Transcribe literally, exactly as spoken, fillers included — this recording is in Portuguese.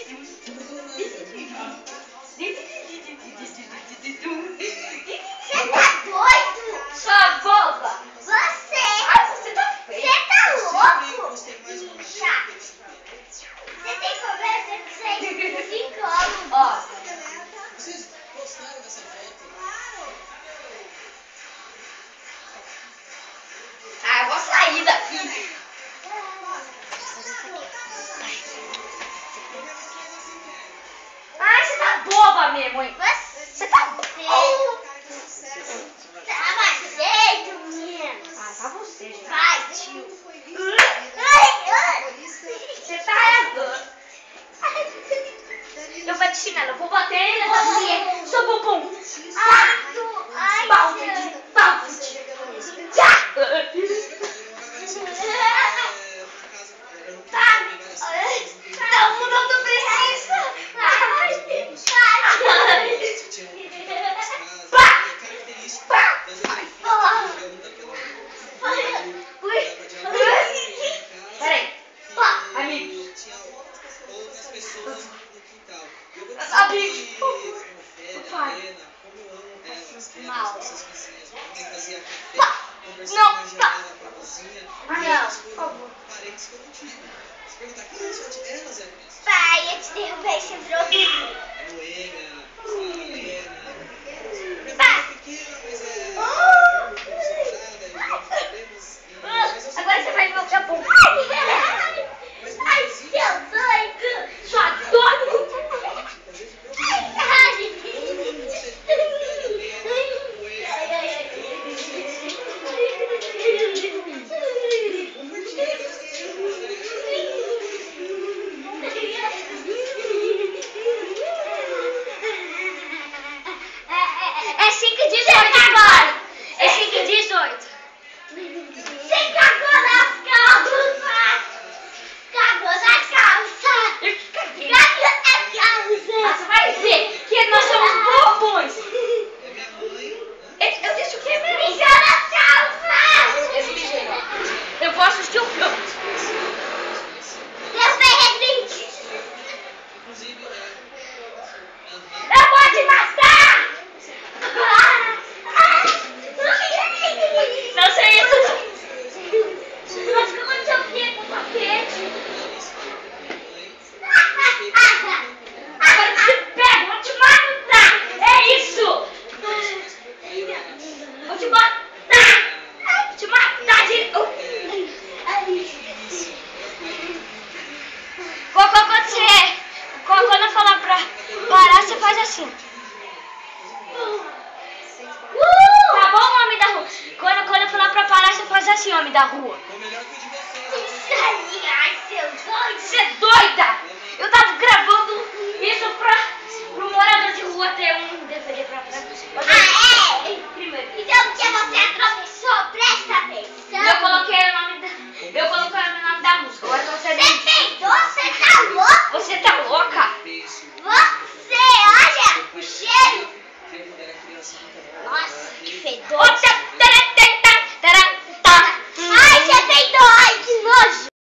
Você tá doido? Sua boba! Você! Ai, você tá feio! Você tá louco? Bicha! Você tem problema? Você é psicólogo. Ó, Vocês gostaram dessa foto? ah, eu vou sair daqui. Ai, você tá boba mesmo, hein? Você tá boba. Tava jeito, menino. Ah, tá você, gente. Vai, tio. Ai, ai. Você tá arrasando. Eu vou te chinelo, eu vou bater ele na você. Seu bumbum. Ai, tu. Ai, Balde, tio. balde. Já. Não, não, não precisa. Ai, peraí. Amigo. Outras pessoas no quintal. Eu vou Amigo. Helena, como eu amo elas, elas, nossas vizinhas. Mamãe fazia café, conversava Não, na janela pra cozinha. Ah, E não, elas por foram favor. parentes que eu não tive. Se perguntar quem elas são, elas eram minhas. Pai, eu te derrubei, você virou mim. A Noêmia, a Helena. Minha Pai. filha é pequena, mas é. Oh. separada, e tem problemas. e- mas eu sei Agora que você vai ver o que é bom. Mas Ai, meu vizinho, seu doido. Sua doida. às vezes, eu É cinco e dezoito agora. É cinco e dezoito. Você cagou nas calças. Cagou na calça. Eu que caguei. Cagou na Ah, calça. você vai ver que nós somos bobões. é minha mãe. Eu, eu deixo o quê, meu? Mijou na calça. Eu mijei. Eu vou assistir o filme. Derrubei regrinte. Inclusive, é. Eu vou te matar. Não sei isso. Mas como eu tinha feito com papete. Agora eu te pego, vou te matar. É isso. Vou te matar. Vou te matar de... Quando você... Quando eu falar pra parar, você faz assim. Tá bom, homem da rua? Quando, quando eu falar pra parar, você faz assim, homem da rua. Ou melhor que o de vocês. Isso aí, ai, seu doido. Você é doida? Eu tava gravando isso pra pro morador de rua ter um D V D pra... pra...